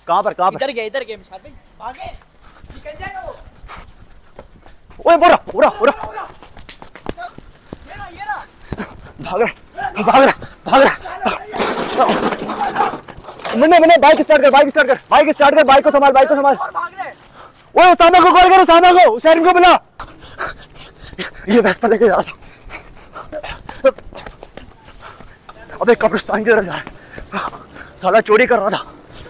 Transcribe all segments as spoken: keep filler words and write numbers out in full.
कहाँ पर कहाँ पर? इधर गया इधर गया मिशाद भाई, भागे निकल जाएगा वो। ओए बोरा बोरा बोरा ये ना ये ना भाग रहा भाग रहा भाग रहा। मुन्ने मुन्ने बाइक स्टार्ट कर बाइक स्टार्ट कर बाइक स्टार्ट कर बाइक को संभाल बाइक को संभाल। ओए उसामा को कॉल कर उसामा को हुसैन को बुला। ये वेस्पा लेके जा रहा था। अबे कब्रिस्तान की तरफ जा रहा है, साला चोरी कर रहा था।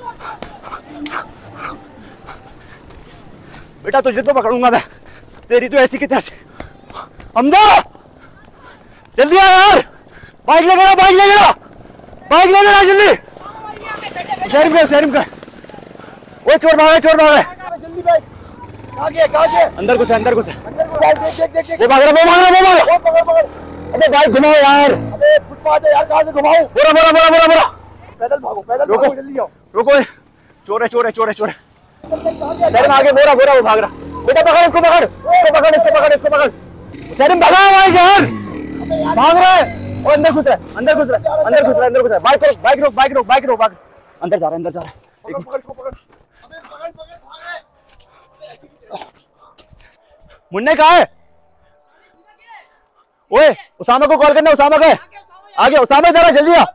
बेटा तुझे तो पकड़ूंगा मैं, तेरी तो ऐसी की तैसी। हमजा जल्दी आ यार, बाइक लेके आ बाइक लेके आ बाइक लेके आ जल्दी। शहरीम का शहरीम का वो चोर भागा चोर भागा जल्दी बाइक कहाँ गया कहाँ गया? अंदर घुसा अंदर घुसा वो भाग रहा वो भाग रहा वो भाग रहा। अबे बाइक घुमाओ यार, अबे फुटपाथ है यार, कहाँ से घुमाओ? बोरा बोरा बोरा बोरा बोरा पैदल भागो पैदल भागो जल्दी जाओ। रुको चोर है चोर है चोर है चोर है। शहरीम आगे बोरा बोरा वो भाग रहा। बेटा पकड़ इसको पकड़ इसको पकड़ इसको पकड़ इसको पकड़। शहरीम भगा भाई यार भाग रहा है। और अंदर घुस रहा है अंदर घुस रहा है अंदर घुस रहा है अंदर घुस रहा है। बाइक रोक बाइक रोक बाइक रोक बाइक रोक बाइक अंदर जा रहा है अंदर जा रहा है। मुन्ने कहाँ है? ओए उसामा को कॉल करना, उसामा का आ गया। उसामा जरा जल्दी आ।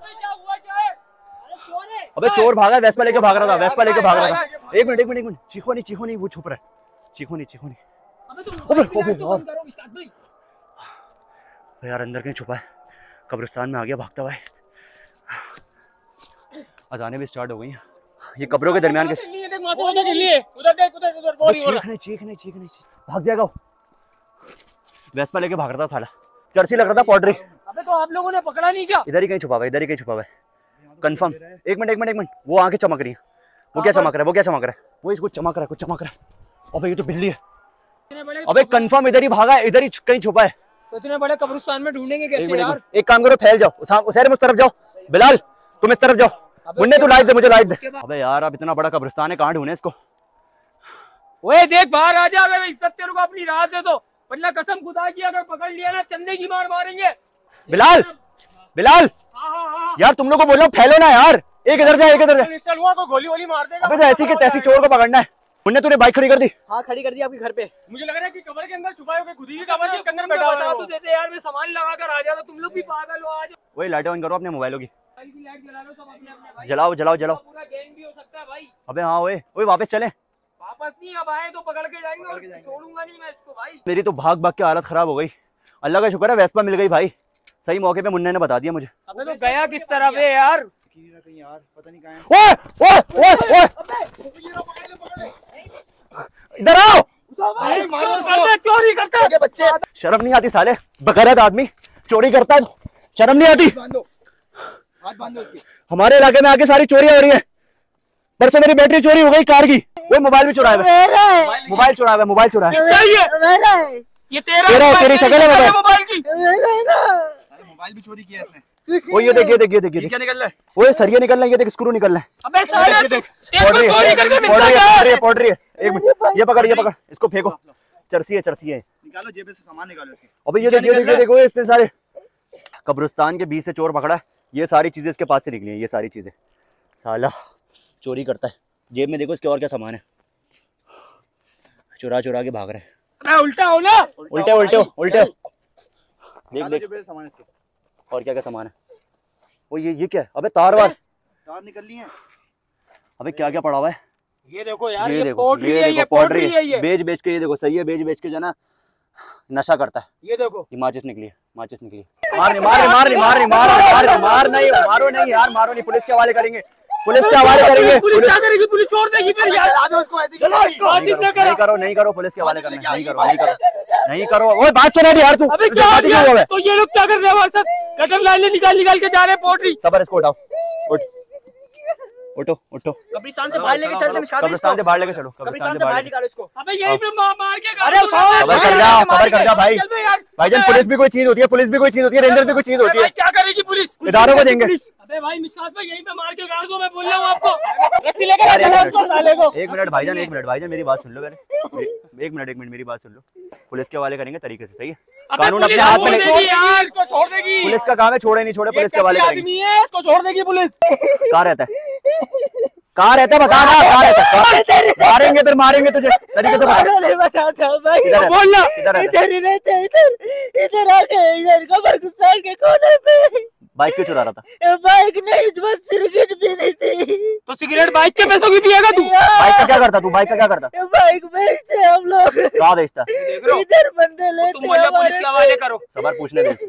अबे चोर भागा, वेस्पा लेके भाग रहा था वेस्पा लेके भाग रहा था। एक मिनट एक मिनट एक मिनट चीखो नहीं चीखो नहीं, वो छुप रहा है। चीखो नहीं चीखो नहीं। अबे यार अंदर कहीं छुपा है, कब्रिस्तान में आ गया भागता हुआ। अजानें भी स्टार्ट हो गई हैं। ये कब्रों के दरमियान के चीखने चीखने चीखने भाग जाएगा। वेस्पा लेके भाग रहा था साला, चर्ची लग रहा था पॉटरी। अबे तो आप लोगों ने पकड़ा नहीं क्या? इधर ही कहीं छुपा हुआ है इधर ही कहीं छुपा हुआ है कंफर्म। एक मिनट एक मिनट एक मिनट वो आंखें चमक रही है। वो क्या चमक रहा है वो क्या चमक रहा है? वो इसको चमक रहा है कुछ चमक रहा है। अबे ये तो बिल्ली है। अबे कंफर्म इधर ही भागा है, इधर ही कहीं छुपा है। तो इतने बड़े कब्रिस्तान में ढूंढेंगे कैसे यार? एक काम करो फैल जाओ, उस तरफ जाओ। बिलाल तुम इस तरफ जाओ, मुन्ने तू लाइट दे मुझे लाइट दे। अबे यार अब इतना बड़ा कब्रिस्तान है, कहाँ ढूंढे इसको? ओए देख बाहर आ जा, अगर इज्जत तेरे को अपनी राह से तो वरना कसम खुदा की अगर पकड़ लिया ना चंदे की मार मारेंगे। बिलाल बिलाल यार तुम लोग को बोल रहा हूँ फैलो ना यार, एक इधर जा एक इधर जा। हुआ को गोली वोली मार देगा। अबे ऐसी के तैसी चोर को पकड़ना है। मुन्ने तूने बाइक खड़ी कर दी? हाँ खड़ी कर दी आपके घर पे। मुझे लग रहा है कि कब्र के अंदर छुपा है, खुद ही कब्र के अंदर बैठा हुआ है। तो देते यार मैं सामान लगा कर आ जाता, तुम लोग भी पागल हो। आज वही लाइट ऑन करो अपने मोबाइलों की, लाइट जला लो सब अपने अपने भाई। जलाओ जलाओ जलाओ। पूरा गैंग भी हो सकता है भाई। अबे हाँ ओए ओए वापस चले। वापस नहीं, अब आए तो पकड़ के जाएंगे और छोड़ूंगा नहीं मैं इसको भाई। मेरी तो भाग भाग के हालत खराब हो गई। अल्लाह का शुक्र है वेस्पा मिल गई भाई, सही मौके पे मुन्ने ने बता दिया मुझे। अबे तो गया किस तरफ है यार? कहीं यार पता नहीं कहाँ है। ओए ओए ओए ओए इधर आओ। चोरी करता है बच्चे, शर्म नहीं आती साले, बगैरत आदमी चोरी करता है, शर्म नहीं आती? बांधो हाथ बांधो इसके। हमारे इलाके में आके सारी चोरियां हो रही है। परसों मेरी बैटरी चोरी हो गई कार की, वो मोबाइल भी चुराया है। मोबाइल चुराया है मोबाइल चुराया है। ये तेरा तेरा तेरी शक्ल है मोबाइल की। मोबाइल भी चोरी किया इसने। वो ये देखिए देखिए देखिए क्या निकल रहा है? वो सरिये निकल रहे हैं, ये देख स्क्रू निकल रहे हैं। अबे साले देख पॉटरी चोरी करके मिलता है पॉटरी है। एक मिनट ये पकड़ ये पकड़ इसको फेंको, चरसी है चरसी है। निकालो जेब से सामान निकालो इसके। अबे ये देखिए देखिए देखो इतने सारे कब्रिस्तान के बीच से चोर पकड़ा है। ये सारी चीजें इसके पास से निकली हैं, ये सारी चीजें। साला चोरी करता है। जेब में देखो इसके और क्या सामान है, चुरा चुरा के भाग रहे हैं। उल्टा हो ना, उल्टे उल्टे उल्टे देख देख जेब से सामान इसके। और क्या क्या सामान है? वो ये ये क्या है? अबे तार वार तार निकलनी है। अबे क्या क्या पड़ा हुआ है? ये देखो यार, ये ये देखो पोटरी ये है, देखो ये पॉटरी पोटरी है, ये बेच बेच के, ये देखो सही है बेच बेच के जो ना नशा करता है। ये देखो ये माचिस निकली है माचिस निकली है। मार नहीं मार नहीं मार नहीं मार नहीं मार नहीं मार नहीं मारो नहीं यार मारो नहीं, पुलिस के हवाले करेंगे पुलिस के हवाले करेंगे। पुलिस क्या करेगी? पुलिस छोड़ देगी फिर यार। चला दो इसको ऐसे ही। चलो इसको नहीं करो नहीं करो पुलिस के हवाले करना, नहीं करो नहीं करो नहीं करो। ओए बात सुना यार तू। अबे क्या हो गया? तो ये लोग क्या कर रहे हैं हमारे साथ? गटर लाइनें निकाल निकाल के जा रहे हैं पोटरी। सबर इसको उठाओ, उठ उठो उठो। कब्रिस्तान से बाहर लेके चलते हैं। कब्रिस्तान से बाहर लेके चलो, कब्रिस्तान से बाहर निकालो इसको। अबे यहीं पे मार मार के। अरे खबर कर जा खबर कर जा भाई। भाईजान पुलिस भी कोई चीज होती है, पुलिस भी कोई चीज होती है, रेंजर भी कोई चीज होती है। क्या करेगी पुलिस? इदारों को देंगे। अबे भाई मिशकात भाई यहीं पे मार के गाड़ दो, मैं बोल रहा हूँ आपको। रस्सी लेकर चलो उसको साले को। एक मिनट भाईजान एक मिनट भाईजान मेरी बात सुन लो पहले। एक मिनट एक मिनट मेरी बात सुन लो। पुलिस के हवाले करेंगे तरीके से, सही है? कानून अपने हाथ में छोड़ यार, इसको छोड़ देगी। पुलिस का काम है, छोड़े नहीं छोड़े पुलिस के हवाले करेंगे। आदमी है, इसको छोड़ देगी पुलिस। कहाँ रहता है? कहाँ रहता है बता ना, कहाँ रहता है? मारेंगे फिर मारेंगे तुझे, तरीके से बता। नहीं बताता भाई, किधर रहता है? बोलना। किधर रहता है? इधर ही रहते हैं, इधर इधर आके इधर कब्रिस्तान के कोने पे। बाइक क्यों चुरा रहा था? ए, बाइक नहीं, बस सिगरेट पीनी थी। तो सिगरेट बाइक के पैसों की पिएगा तू? बाइक का क्या करता तू? बाइक का क्या करता? ए, बाइक बेचते हैं हम लोग, कहाँ बेचता? देख रहे हो? इधर बंदे तुम लेते मुझे हैं पुलिस के हवाले करो। सवाल पूछने दे।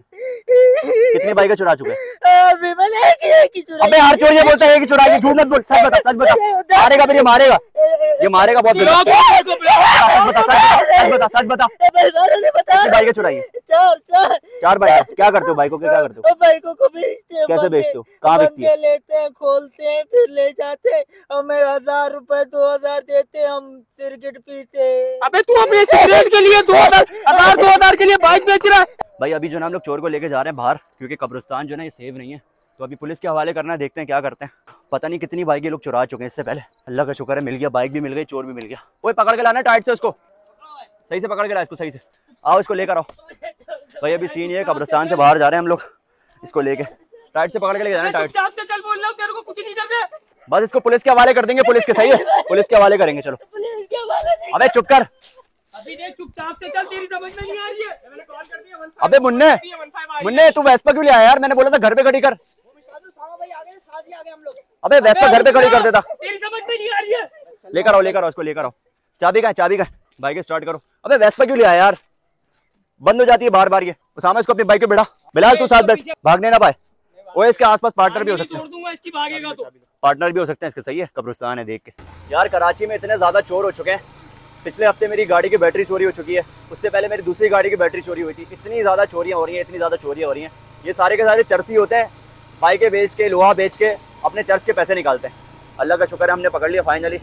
कितनी बाइकें चुरा चुके? अभी मैंने एक ही एक ही चुराई। अबे हर चोर ये बोलता है कि चुराई, झूठ मत बोल, सच बता, सच बता। मारेगा फिर ये मारेगा, ये मारेगा बहुत बुलाओ गलत। पुलिस को, बुलाओ। सच बता, सच बता, सच बता। ए, भाई मैंने नहीं कितनी बताया। बाइकें चुराई है? चार चार चार बाइक। क्या करते हो बाइकों के, क्या करते हो? और बाइकों को बेचते हैं। कैसे बंदे- बेचते हो? कहाँ बिकती है? बंदे लेते हैं, खोलते हैं, फिर ले जाते हैं, हमें हजार रुपए दो हजार देते हैं, हम सिगरेट पीते हैं। अबे तू अपने सिगरेट के लिए दो हजार हजार दो हजार के लिए बाइक बेच रहा है? भाई अभी जो ना हम लोग चोर को लेके जा रहे हैं बाहर, क्योंकि कब्रिस्तान जो है ना ये सेव नहीं है, तो अभी पुलिस के हवाले करना है, देखते हैं क्या करते हैं। पता नहीं कितनी बाइक ये लोग चुरा चुके हैं इससे पहले। अल्लाह का शुक्र है मिल गया, बाइक भी मिल गई, चोर भी मिल गया। ओए पकड़ के लाना टाइट से उसको, सही से पकड़ के ला इसको, सही से आओ, इसको लेकर आओ। भाई अभी सीन ये, कब्रिस्तान से बाहर जा रहे हैं हम लोग, इसको लेके टाइट से पकड़ के लेके जाना, टाइट से। चुपचाप से चल, बोल रहा हूं तेरे को कुछ नहीं करना। बस इसको पुलिस के हवाले कर देंगे, पुलिस के, सही है, पुलिस के हवाले करेंगे। चलो पुलिस के हवाले से- अबे चुप कर। अभी देख चुपचाप से चल, तेरी समझ में नहीं आ रही है। मैंने कॉल कर दिया, वन फाइव अबे मुन्ने, वन फाइव आ रही है। मुन्ने तू वेस्पा क्यों ले आया यार? मैंने बोला था घर पे खड़ी कर। भाई आ गए, साथ ही आ गए हम लोग। अबे वेस्पा घर पे खड़ी कर देता। तेरी समझ में नहीं आ रही है। लेकर आओ, लेकर आओ इसको, लेकर आओ। चाबी का है, चाबी का है, बाइक स्टार्ट करो। अबे वेस्पा क्यों ले आया यार? बंद हो जाती है बार बार ये। उसामा इसको अपनी बाइक पे बिठा। बिलाल तू साथ बैठ, भागने ना पाए। ओए इसके आसपास पार्टनर भी हो सकते हैं, छोड़ दूंगा इसकी, भागेगा तो। पार्टनर भी हो सकते हैं इसके, सही है। कब्रिस्तान है देख के यार। कराची में इतने ज्यादा चोर हो चुके हैं। पिछले हफ्ते मेरी गाड़ी की बैटरी चोरी हो चुकी है, उससे पहले मेरी दूसरी गाड़ी की बैटरी चोरी हुई थी। इतनी ज्यादा चोरियां हो रही हैं, इतनी ज्यादा चोरियां हो रही हैं। ये सारे के सारे चरसी होते हैं, बाइकें बेच के, लोहा बेच के अपने चर्च के पैसे निकालते हैं। अल्लाह का शुक्र है हमने पकड़ लिया फाइनली।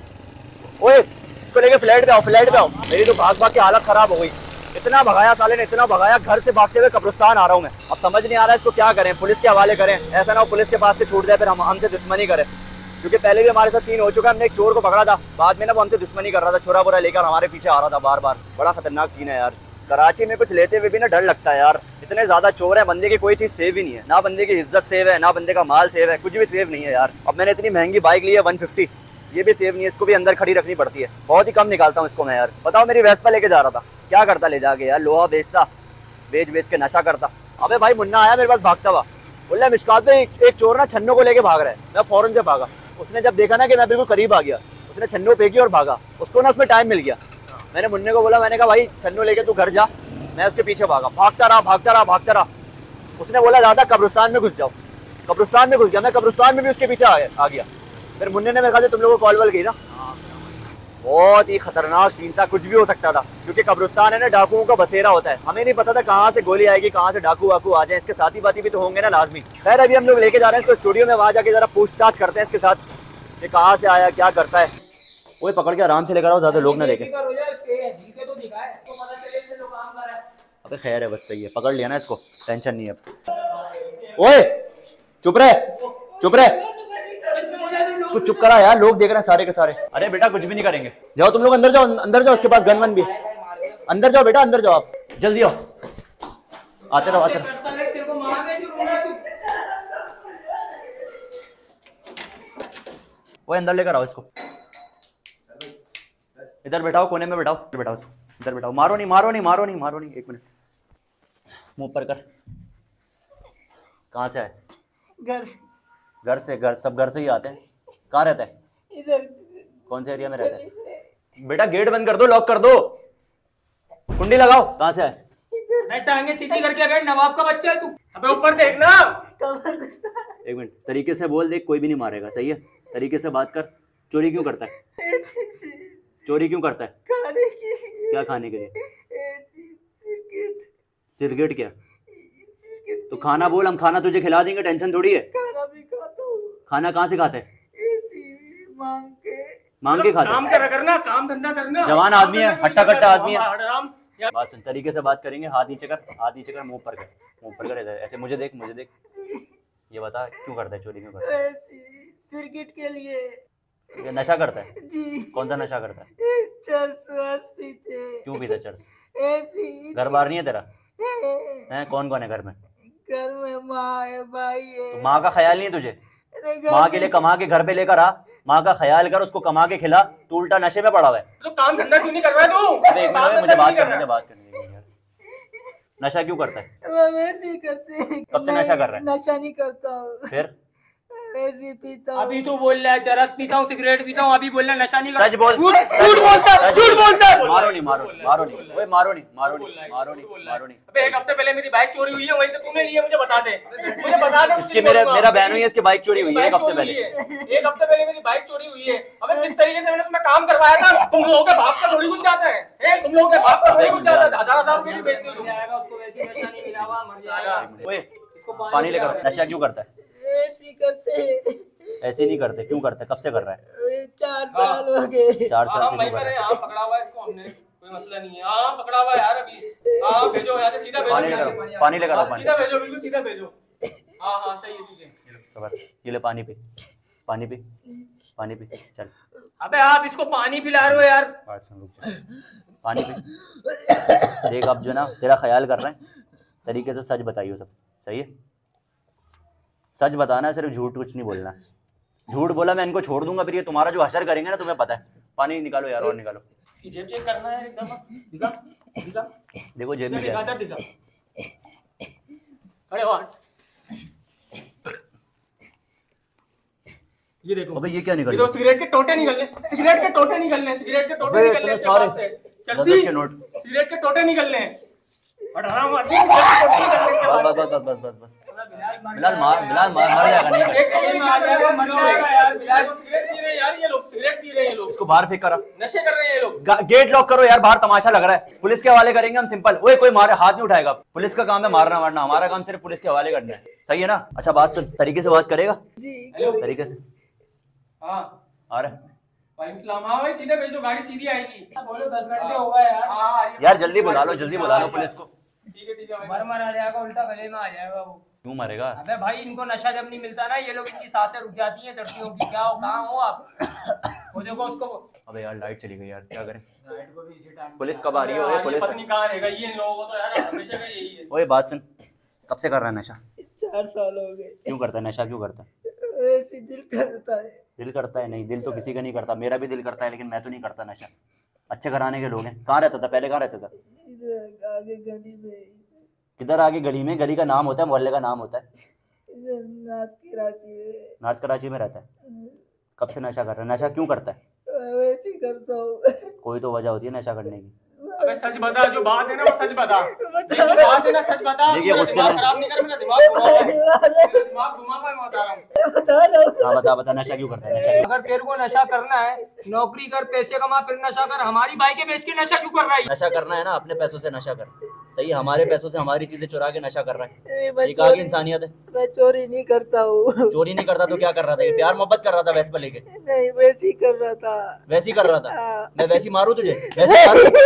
ओए इसको लेके फ्लैट पे आओ, फ्लैट पे आओ। मेरी तो भाग भाग की हालत खराब हो गई, इतना भगाया साले ने, इतना भगाया, घर से भागते हुए कब्रिस्तान आ रहा हूँ मैं। अब समझ नहीं आ रहा है इसको क्या करें, पुलिस के हवाले करें, ऐसा ना हो पुलिस के पास से छूट जाए फिर हम हमसे दुश्मनी करें। क्योंकि पहले भी हमारे साथ सीन हो चुका है, हमने एक चोर को पकड़ा था, बाद में ना वो हमसे दुश्मनी कर रहा था, छोरा बोरा लेकर हमारे पीछे आ रहा था बार बार। बड़ा खतरनाक सीन है यार। कराची में कुछ लेते हुए भी ना डर लगता है यार, इतने ज्यादा चोर है, बंदे की कोई चीज सेव ही नहीं है, ना बंदे की इज्जत सेव है, ना बंदे का माल सेव है, कुछ भी सेव नहीं है यार। अब मैंने इतनी महंगी बाइक ली है वन फिफ्टी, ये भी सेव नहीं है, इसको भी अंदर खड़ी रखनी पड़ती है। बहुत ही कम निकालता हूँ इसको मैं यार। बताओ मेरी वेस्पा लेके जा रहा था, क्या करता ले जाके यार? लोहा बेचता, बेच बेच के नशा करता। अबे भाई मुन्ना आया मेरे पास भागता हुआ, बोल रहा मिशकात में एक, एक चोर ना छन्नों को लेके भाग रहा है। मैं फौरन से भागा, उसने जब देखा ना कि मैं बिल्कुल करीब आ गया, उसने छन्नों फेंकी और भागा। उसको ना उसमें टाइम मिल गया। मैंने मुन्ने को बोला, मैंने कहा भाई छन्नों लेके तू घर जा। मैं उसके पीछे भागा, भागता रहा भागता रहा भागता रहा। उसने बोला दादा कब्रिस्तान में घुस जाओ, कब्रिस्तान में घुस गया। मैं कब्रिस्तान में भी उसके पीछे आ गया। फिर मुन्ने ने मेरे ख्याल से तुम लोगों को कॉल वॉल की ना। बहुत ही खतरनाक सीन था, कुछ भी हो सकता था, क्योंकि कब्रिस्तान है ना डाकुओं का बसेरा होता है। हमें नहीं पता था कहाँ से गोली आएगी, कहाँ से डाकू वाकू आ जाए। इसके साथी बाती भी तो होंगे ना लाजमी। खैर अभी हम लोग लेके जा रहे हैं इसको स्टूडियो में, वहाँ जाके जरा पूछताछ करते हैं इसके साथ कि कहाँ से आया, क्या करता है। वो पकड़ के आराम से लेकर आओ, ज्यादा लोग ना देखें। अबे खैर है, बस सही है, पकड़ लिया ना इसको, टेंशन नहीं है अब। ओए चुप रहे, चुप रहे, कुछ चुप करा यार, लोग देख रहे हैं सारे के सारे। अरे बेटा कुछ भी नहीं करेंगे, जाओ तुम लोग अंदर जाओ, अंदर जाओ, उसके पास गन वन भी। अंदर जाओ बेटा, अंदर जाओ आप, जल्दी आओ, आते रहो आते रहो। वो अंदर लेकर आओ इसको, इधर बैठाओ, कोने में बैठाओ, इधर बैठाओ, इधर बैठाओ। मारो नहीं मारो नहीं मारो नहीं मारो नहीं, एक मिनट, मुंह पर कर। कहाँ से आए? घर से। घर से? घर सब घर से ही आते हैं। कहाँ रहता है? इधर। कौन से एरिया में रहता है? बेटा गेट बंद कर दो, लॉक कर दो, कुंडी लगाओ। कहाँ से आए? मैं टांगे सीधी करके बैठ, नवाब का बच्चा है तू। अबे ऊपर देखना। एक मिनट, तरीके से बोल, देख कोई भी नहीं मारेगा, सही है? तरीके से बात कर। चोरी क्यों करता है? चोरी क्यों करता है? खाने के लिए। क्या खाने के लिए? सिगरेट। सिगरेट क्या? तो खाना बोल, हम खाना तुझे खिला देंगे, टेंशन थोड़ी है। खाना भी खाता हूँ। खाना कहाँ से खाते हैं? मांग के। मांग के खाते हैं? काम करा करना, काम धंधा करना। जवान आदमी है, हट्टा कट्टा आदमी है। आराम। बात सुन, तरीके से बात करेंगे। हाथ नीचे कर, हाथ नीचे कर, मुंह पर कर, मुंह पर कर, ऐसे मुझे देख, मुझे देख। ये बता क्यों करता है, चोरी क्यों करता है? सिगरेट के लिए। ये नशा करता है? जी। कौन सा नशा करता है? चरस पीते। क्यों पीता चरस? ऐसी। घर बार नहीं है तेरा? है कौन कौन है घर में? घर में माँ है, भाई है। तो माँ का ख्याल नहीं है तुझे? माँ के लिए कमा के घर पे लेकर आ, माँ का ख्याल कर, उसको कमा के खिला। तू उल्टा नशे में पड़ा हुआ है। तो काम धंधा क्यों नहीं कर रहा है तू? अरे एक मिनट, मुझे बात करने दे, बात करने दे यार। नशा क्यों करता है? मैं वैसे ही करते हैं। कब से नशा कर रहा है? नशा नहीं करता हूँ, फिर वैसे ही पीता हूँ। अभी तू बोल रहा है चरस पीता हूँ, सिगरेट पीता हूँ, अभी बोल रहा है नशा नहीं सच बोल। झूठ झूठ बोलता है, झूठ बोलता है। मारो नहीं, मारो नहीं, मारो नहीं, ओए मारो नहीं, मारो नहीं, मारो नहीं, मारो नहीं। अबे एक हफ्ते पहले मेरी बाइक चोरी हुई है, वहीं से तूने ली है, मुझे बता दे, मुझे बता दे। इसके मेरे मेरा बहन हुई है, इसकी बाइक चोरी हुई है एक हफ्ते पहले। एक हफ्ते पहले मेरी बाइक चोरी हुई है। अबे किस तरीके से मैंने उसमें काम करवाया था, तुम लोगों के बाप का थोड़ी कुछ जाता है, हैं? तुम लोगों के बाप का थोड़ी कुछ जाता है। हजार हजार रुपए बेचते हो जाएगा उसको, वैसे नशा नहीं मिला हुआ, मर जाएगा। ओए पानी लेकर। नशा क्यों करता है? ऐसे करते हैं। ऐसे नहीं करते, क्यों करते? कब से कर रहा है? चार साल हो गए। चार साल हाँ, से मैं क्यों कर रहा है? यहाँ पकड़ा हुआ है इसको हमने, कोई मसला नहीं है। हाँ पकड़ा हुआ है यार अभी। हाँ भेजो यहाँ से, सीधा भेजो। पानी लेकर आओ, पानी लेकर आओ, पानी। सीधा भेजो, बिल्कुल सीधा भेजो। हाँ हाँ सही है, ठीक है। ये ले पानी पी, पानी पी, पानी पी, चल। अबे आप इसको पानी पिला रहे हो यार। बात सुन, रुक जा। पानी पी। देख अब जो ना तेरा ख्याल कर रहे हैं, तरीके से सच बताइयो सब, सही है? सच बताना है, सिर्फ झूठ कुछ नहीं बोलना है। झूठ बोला मैं इनको छोड़ दूंगा, फिर ये तुम्हारा जो हशर करेंगे ना, तुम्हें पता है। पानी निकालो यार, और निकालो। जेब चेक करना है एकदम। दिखा दिखा, देखो जेब में क्या दिखा है। दिखा। अरे वाह, ये देखो। अबे ये क्या निकल ये रहा तो सिगरेट के टोटे निकलने, सिगरेट के टोटे निकलने, सिगरेट के टोटे अबे निकलने इतने इसके पास सारे से। चर्सी, दस के नोट। सिगरेट के टोटे निकलने। अठारह में आदमी सिगरेट के टोटे निकलने इसके बस पास बस से। बस बस बस बस। बिलाल मार, बिलाल मार, मर जाएगा। नहीं कर। एक टोटे में आ जाएगा, मर जाएगा यार। बिलाल को सिगरेट पी रहे हैं यार, ये लोग सिगरेट पी रहे हैं, ये लोग इसको बाहर फेंक करा। नशे कर रहे हैं ये लोग। गा- गेट लॉक करो यार, बाहर तमाशा लग रहा है। पुलिस के हवाले करेंगे हम, सिंपल। ओए कोई मारे हाथ नहीं उठाएगा। पुलिस का काम है मारना मारना, हमारा काम सिर्फ पुलिस के हवाले करना है, सही है ना? अच्छा बात सुन, तरीके से बात करेगा? जी हेलो। तरीके से हाँ आ रहा है। वालेकुम सलाम। हाँ भाई सीधे भेजो, गाड़ी सीधी आएगी। बोलो दस घंटे हो गए यार। हाँ हाँ, यार जल्दी बुला लो, जल्दी बुला लो पुलिस को। ठीक है ठीक है। मर मर आ जाएगा, उल्टा गले में आ जाएगा वो। क्यों मरेगा? अबे भाई इनको नशा जब नहीं मिलता ना, ये लोग इनकी सांसें रुक जाती हैं चढ़तियों की। क्या हो, कहाँ हो आप? वो देखो उसको। अबे यार लाइट चली गई यार, क्या करें? लाइट को भी इसी टाइम। पुलिस कब आ रही है? ओए पुलिस। पत्नी कहाँ रहेगा ये, इन लोगों को तो यार हमेशा का यही है। ओए बात सुन, कब से कर रहा है नशा? चार साल हो गए। क्यों करता है नशा, क्यों करता है? वैसे दिल करता है। दिल करता है? नहीं, दिल तो किसी का नहीं करता। मेरा भी दिल करता है, लेकिन मैं तो नहीं करता नशा। अच्छे घराने के लोग हैं। कहाँ रहता था पहले, कहाँ रहता था? इधर आगे गली में, किधर आगे गली में? गली का नाम होता है, मोहल्ले का नाम होता है। इधर नाथ की रांची में। नॉर्थ कराची में रहता है। कब से नशा कर रहा है? नशा क्यों करता है? वैसे ही करता हूँ। कोई तो वजह होती है नशा करने की। अबे सच बता, जो बात है ना वो सच बता। जो बात है ना सच बता। देखिए, गुस्से दिमाग में- खराब नहीं कर, मेरा दिमाग घुमा हुआ है। मेरा दिमाग घुमा हुआ है, मैं बता रहा हूँ। बता रहा हूँ। हाँ बता बता, नशा क्यों करता है? नशा क्यों? अगर तेरे को नशा करना है, नौकरी कर, पैसे कमा, फिर नशा कर। हमारी बाइकें बेच के नशा क्यों कर रहा है? नशा करना है ना, अपने पैसों से नशा कर। सही, हमारे पैसों से हमारी चीजें चुरा के नशा कर रहा है। ए, मैं ये कहाँ की चोरी- इंसानियत है? मैं चोरी नहीं करता हूँ। चोरी नहीं करता तो क्या कर रहा था? ये प्यार मोहब्बत कर रहा था वैसे लेके? नहीं, वैसे ही कर रहा था। वैसे ही कर रहा था? हाँ। मैं वैसी मारूं तुझे? वैसे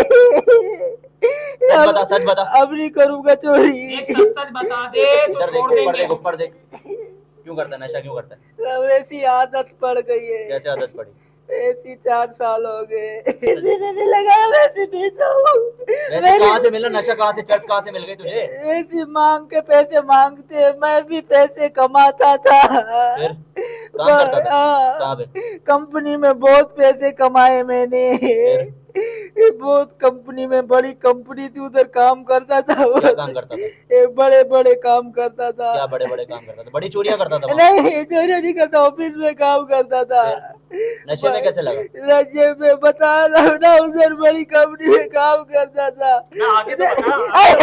मारूं? सच बता, सच बता। अब नहीं करूंगा चोरी। एक सच सच बता दे तो इधर देख, छोड़ ऊपर देंगे। देख, ऊपर देख। क्यों करता है नशा, क्यों करता है? वैसी आदत पड़ गई है। कैसे आदत पड़ी? ऐसी चार साल हो गए। किसी ने नहीं लगाया, वैसे पीता हूँ। वैसे कहाँ से मिला नशा? कहाँ से, चर्च कहाँ से मिल गई तुझे? ऐसी मांग के पैसे मांगते, मैं भी पैसे कमाता था। फिर काम करता था? हाँ, कहाँ पे? कंपनी में बहुत पैसे कमाए मैंने। फिर? ये बहुत कंपनी में, बड़ी कंपनी थी, उधर काम करता था। क्या काम करता था? ये बड़े बड़े काम करता था। क्या बड़े बड़े काम करता था? बड़ी चोरियां करता था वहाँ? नहीं, चोरी नहीं करता, ऑफिस में काम करता था। नशे में कैसे लगा? नशे में बता रहा हूँ ना, उधर बड़ी कंपनी में काम करता था। ना आगे तो बता,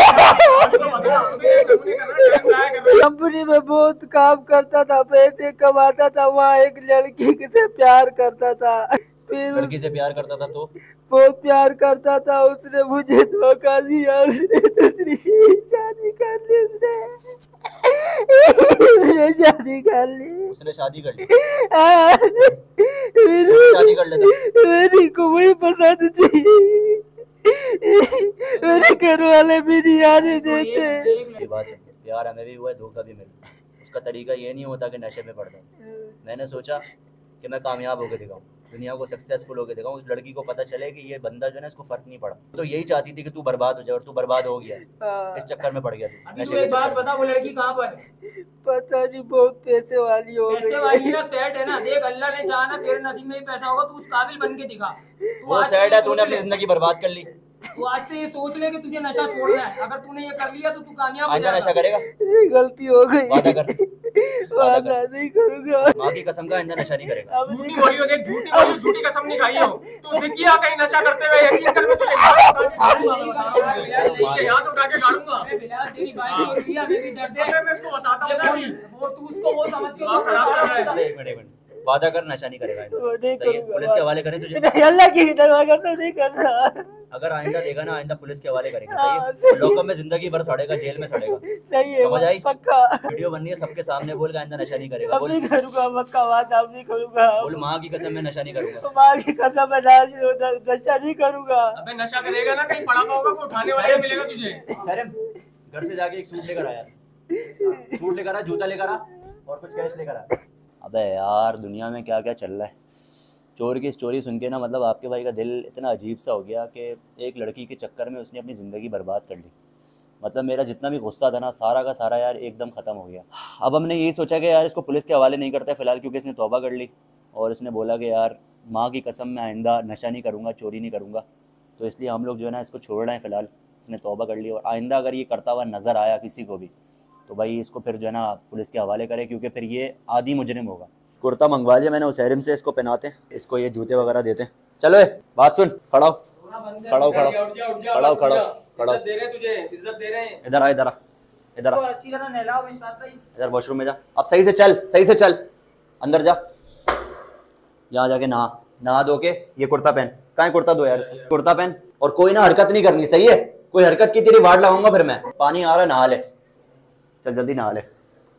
आगे तो बता। हमें कंपनी करना है, टाइम जाया कर रहा है। कंपनी में बहुत काम करता था, पैसे कमाता था। वहाँ एक लड़की से प्यार करता था। फिर लड़की से प्यार करता था तो? बहुत प्यार करता था, उसने मुझे धोखा दिया। उसने दूसरी शादी कर ली। उसने उसने शादी कर ली। उसने शादी कर ली? हाँ, फिर शादी कर लेता? मेरी को वही पसंद थी। मेरे घर वाले भी नहीं आने देते। ये बात है, प्यार हमें भी हुआ है, धोखा भी मिला। उसका तरीका ये नहीं होता कि नशे में पड़ जाए। मैंने सोचा कि मैं कामयाब होकर दिखाऊं, दुनिया को सक्सेसफुल होकर दिखाऊं, उस लड़की को पता चले कि ये बंदा जो है ना इसको फर्क नहीं पड़ा। तो यही चाहती थी कि तू बर्बाद हो जाए और तू बर्बाद हो गया, इस चक्कर में पड़ गया तू। अभी तू एक बात बता, वो लड़की कहाँ पर है? पता नहीं, बहुत पैसे वाली हो गई पैसे वाली ना, सेट है ना। देख अल्लाह ने चाहा ना तेरे नसीब में भी पैसा होगा, तू उस काबिल बन के दिखा। वो सेट है, तूने अपनी जिंदगी बर्बाद कर ली। तू आज से ये सोच ले कि तुझे नशा छोड़ना है। अगर तूने ये कर लिया तो तू कामयाब हो आइंदा जाएगा। नशा करेगा? ये गलती हो गई, वादा कर, वादा नहीं करूंगा। माँ की कसम का आइंदा नशा नहीं करेगा। अब झूठी नहीं बोली हो, देख झूठी बोली, झूठी कसम नहीं खाई हो। तू दिख गया कहीं नशा करते हुए, यकीन कर मैं तुझे यहाँ से उठा के गाड़ूंगा। तेरी बाइक चोरी किया, मैं भी डर दे, मैं इसको बताता हूँ ना, वो तू उसको वो समझ के वो खराब कर रहा है। एक मिनट एक मिनट, वादा कर नशा नहीं करेगा आइंदा। वो नहीं सही है? करूंगा। पुलिस के हवाले करें तुझे? नहीं, अल्लाह की दवा का तो नहीं कर रहा। अगर आइंदा देगा ना, आइंदा पुलिस के हवाले करेंगे। हाँ, सही है? सही। लोकल में जिंदगी भर सड़ेगा, जेल में सड़ेगा। सही है, समझ आई? पक्का। वीडियो बननी है, सबके सामने बोल के आइंदा नशा नहीं करेगा। अब बोल नहीं करूंगा, पक्का बात, अब नहीं करूंगा। बोल माँ की कसम में नशा नहीं करूंगा। माँ की कसम है, ना- नशा नहीं करूंगा। अबे नशा करेगा ना, कहीं पड़ा होगा वो उठाने वाले को मिलेगा तुझे। सर घर से जाके एक सूट लेकर आया, सूट लेकर आ, जूता लेकर आ और कुछ कैश लेकर आ। अबे यार दुनिया में क्या क्या चल रहा है। चोर की स्टोरी सुन के ना मतलब आपके भाई का दिल इतना अजीब सा हो गया कि एक लड़की के चक्कर में उसने अपनी ज़िंदगी बर्बाद कर ली। मतलब मेरा जितना भी गुस्सा था ना, सारा का सारा यार एकदम ख़त्म हो गया। अब हमने यही सोचा कि यार इसको पुलिस के हवाले नहीं करते फ़िलहाल, क्योंकि इसने तौबा कर ली और इसने बोला कि यार माँ की कसम में आइंदा नशा नहीं करूँगा, चोरी नहीं करूँगा। तो इसलिए हम लोग जो है ना इसको छोड़ रहे हैं फ़िलहाल। इसने तौबा कर ली और आइंदा अगर ये करता हुआ नज़र आया किसी को भी तो भाई इसको फिर जो है ना पुलिस के हवाले करे, क्योंकि फिर ये आदी मुजरिम होगा। कुर्ता मंगवा लिया मैंने उसैरिम से, इसको पहनाते हैं, इसको ये जूते वगैरह देते हैं। चलो ए, बात सुन, खड़ा हो खड़ा हो खड़ा हो खड़ा हो खड़ा हो खड़ा हो। दे रहे हैं तुझे, इज्जत दे रहे हैं। इधर आ इधर आ इधर आ, अच्छी तरह नहलाओ मिस्टर भाई। इधर वॉशरूम में जा। अब सही से चल, सही से चल, अंदर जा, यहाँ जाके नहा नहा धो के ये कुर्ता पहन। कहाँ है कुर्ता? दो यार इसको कुर्ता पहन। और कोई ना हरकत नहीं करनी, सही है? कोई हरकत की तेरी वार्ड लगाऊंगा फिर मैं। पानी आ रहा है, नहा ले, चल जल्दी नहा ले।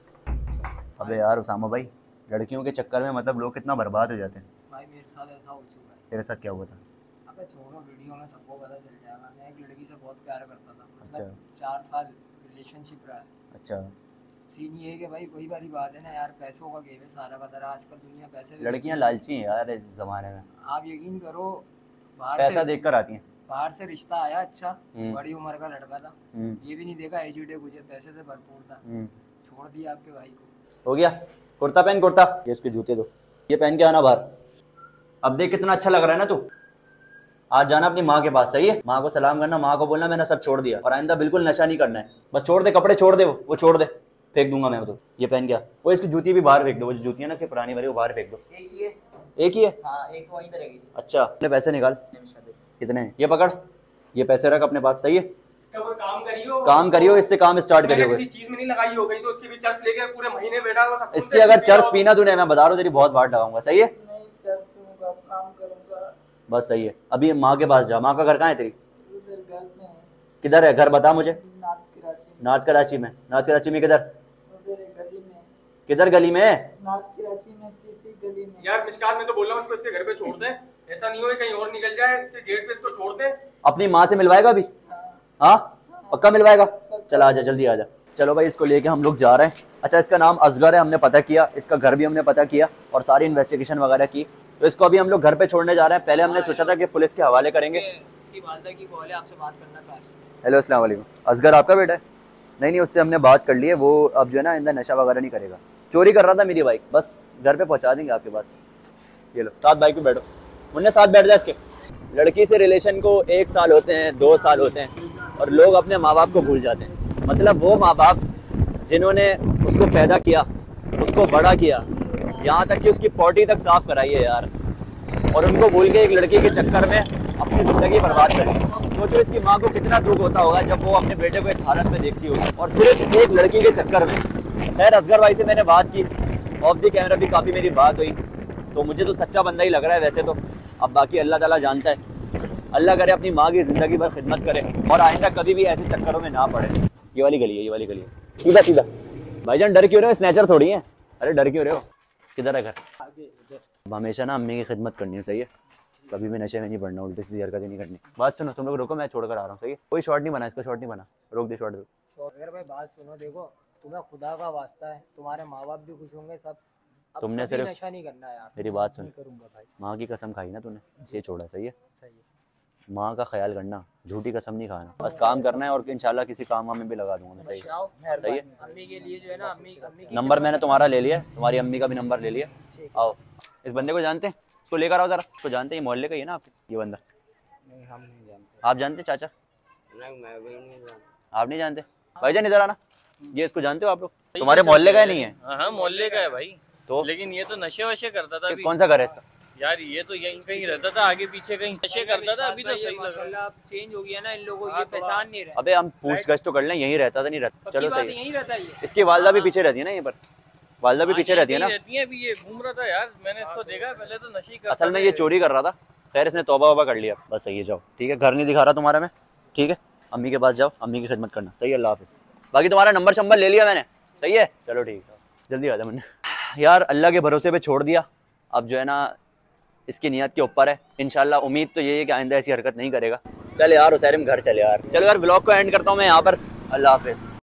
अबे यार उसामा भाई, लड़कियों के चक्कर में मतलब लोग कितना बर्बाद हो जाते हैं। भाई मेरे साथ ऐसा हो चुका है। तेरे साथ क्या हुआ था? अबे छोड़ो, वीडियो में सबको पता चल जाएगा। मैं एक लड़की से बहुत प्यार करता था, अच्छा। मतलब चार साल रिलेशनशिप रहा है। अच्छा। सीन ये है कि भाई वही वाली बात है ना यार, पैसों का गेम है सारा का सारा। आजकल दुनिया पैसे, लड़कियां लालची हैं यार इस जमाने में, आप यकीन करो, बाहर पैसा से देख कर आती हैं। बाहर से रिश्ता आया अच्छा, हम्म। बड़ी उम्र का लड़का था, हम्म, ये भी नहीं देखा एजुकेटेड, कुछ पैसे से भरपूर था, हम्म। छोड़ दिया आपके भाई को। हो गया? कुर्ता पहन कुर्ता, ये इसके जूते दो, ये पहन के आना बाहर। अब देख कितना अच्छा लग रहा है ना तू। आज जाना अपनी माँ के पास, सही है? माँ को सलाम करना, माँ को बोलना मैंने सब छोड़ दिया और आइंदा बिल्कुल नशा नहीं करना है। बस छोड़ दे, कपड़े छोड़ दे, वो वो छोड़ दे, फेंक दूंगा मैं। तो ये पहन गया, वो इसकी जूती भी बाहर फेंक दो, वो जो जूती है ना कि पुरानी वाली, वो बाहर फेंक दो। एक ही है। एक ही है? हाँ, एक तो वहीं पे रहेगी। अच्छा, अपने पैसे निकाल। कितने हैं? ये पकड़, ये पैसे रख अपने पास, सही है? इसका कोई काम करियो, काम करियो, इससे काम स्टार्ट मैंने करियो। किसी चीज में नहीं लगाई हो गई तो उसकी भी चर्च लेके पूरे महीने बैठा हुआ सब। इसकी अगर चर्च पीना तूने, मैं बता रहा हूँ तेरी बहुत वाट लगाऊंगा, सही है? नहीं, चल पीऊंगा, काम करूंगा। बस सही है। अभी माँ के पास जा। माँ का घर कहाँ है तेरी? उधर घर में है, किधर है घर, बता मुझे। नाथ कराची में। नाथ कराची में? नाथ कराची में किधर? उधर एक गली में, किधर गली में? नाथ कराची में तीसरी गली में। यार मिशकात में तो बोल रहा हूँ इसको इसके घर पे छोड़ दे, ऐसा नहीं हो कि कहीं और निकल जाए, इसके गेट पे इसको छोड़ दे। अपनी माँ से मिलवाएगा अभी? हाँ पक्का मिलवाएगा? चल आजा, जल्दी आजा। चलो भाई, इसको लेके हम लोग जा रहे हैं। अच्छा, इसका नाम असगर है, हमने पता किया, इसका घर भी हमने पता किया और सारी इन्वेस्टिगेशन वगैरह की। तो इसको अभी हम लोग घर पे छोड़ने जा रहे हैं। पहले हमने सोचा था कि पुलिस के हवाले करेंगे। इसकी वालिदा की कॉल है, आपसे बात करना चाह रही है। हेलो, अस्सलाम वालेकुम। असगर आपका बेटा है? नहीं नहीं, उससे हमने बात कर ली है, वो अब जो है ना इंदा नशा वगैरह नहीं करेगा। चोरी कर रहा था मेरी बाइक, बस घर पे पहुंचा देंगे आपके पास। ये लो, साथ बाइक पे बैठो। मुन्ने साथ बैठ जाए इसके। लड़की से रिलेशन को एक साल होते हैं, दो साल होते हैं और लोग अपने माँ बाप को भूल जाते हैं। मतलब वो माँ बाप जिन्होंने उसको पैदा किया, उसको बड़ा किया, यहाँ तक कि उसकी पॉटी तक साफ कराई है यार, और उनको भूल के एक लड़की के चक्कर में अपनी ज़िंदगी बर्बाद कर दी। सोचो इसकी माँ को कितना दुख होता होगा जब वो अपने बेटे को इस हालत में देखती होगी, और सिर्फ एक लड़की के चक्कर में। खैर असगर भाई से मैंने बात की, ऑफ द कैमरा भी काफ़ी मेरी बात हुई, तो मुझे तो सच्चा बंदा ही लग रहा है वैसे तो। अब बाकी अल्लाह ताला जानता है। अल्लाह करे अपनी माँ की ज़िंदगी भर खिदमत करे और आइंदा कभी भी ऐसे चक्करों में ना पड़े। ये वाली गली है, ये वाली गली है, सीधा सीधा। भाईजान डर क्यों रहे हो? स्नैचर थोड़ी है। अरे डर क्यों रहे हो? किधर है घर? अब हमेशा ना अम्मी की खिदमत करनी है, सही है? कभी भी नशे में नहीं पड़ना, उल्टी सीधी हरकतें नहीं करनी। बात सुनो, तुम लोग रोको, मैं छोड़ कर आ रहा हूँ, सही है? कोई शॉट नहीं बना, इसका शॉट नहीं बना, रोक दे शॉट दो। तो अगर भाई बात सुनो, देखो तुम्हें खुदा का वास्ता है, तुम्हारे माँ बाप भी खुश होंगे, सब अब तुमने कभी सिर्फ नशा नहीं करना यार। मेरी बात सुन, नहीं करूंगा भाई। माँ की कसम खाई ना तूने, ये छोड़ा, सही है? सही है। माँ का ख्याल करना, झूठी कसम नहीं खाना। बस काम करना है और इंशाल्लाह किसी काम में भी लगा दूंगा मैं, सही है? आओ, सही है। मेहरबानी। अम्मी के लिए जो है ना, अम्मी अम्मी की नंबर मैंने तुम्हारा ले लिया, तुम्हारी अम्मी का भी नंबर ले लिया। ठीक आओ, इस बंदे को जानते हैं? इसको लेकर आओ जरा। इसको जानते हैं, ये मोहल्ले का ही है ना आप? ये बंदा नहीं, हम नहीं जानते। आप जानते हैं चाचा? नहीं, मैं भी नहीं जानता। आप नहीं जानते? भाईजान इधर आना। ये इसको जानते हो आप लोग? तुम्हारे मोहल्ले का ही नहीं है? हाँ मोहल्ले का है भाई। तो लेकिन ये तो नशे वशे करता था अभी। कौन सा घर है इसका? यार ये तो यहीं कहीं रहता था, आगे पीछे कहीं नशे करता था। अभी तो सही लग रहा है। अब चेंज हो गया ना, इन लोगों को हाँ, ये थोड़ा- पहचान नहीं रहे। अबे हम पूछ गछ तो कर लें, यहीं रहता था नहीं रहता? चलो सही है। यही रहता है ये। इसकी वालदा भी पीछे रहती है ना, यहीं पर वालदा भी हाँ, पीछे रहती है ना? यहीं रहती है। अभी ये घूम रहा था यार, मैंने इसको देखा पहले तो नशे करता असल में था ये चोरी कर रहा था, खैर इसने तौबा वबा कर लिया। बस सही है, जाओ ठीक है। घर नहीं दिखा रहा तुम्हारा मैं, ठीक है? अम्मी के पास जाओ, अम्मी की खिदमत करना, सही है? अल्लाह हाफिज़। बाकी तुम्हारा नंबर शंबर ले लिया मैंने, सही है? चलो ठीक है, जल्दी आ जा। मैंने यार अल्लाह के भरोसे पे छोड़ दिया, अब जो है ना इसकी नियत के ऊपर है। इंशाल्लाह उम्मीद तो ये है कि आइंदा ऐसी हरकत नहीं करेगा। चल यार हुसैन, घर चले यार। चलो यार, ब्लॉग को एंड करता हूँ मैं यहाँ पर। अल्लाह हाफिज़।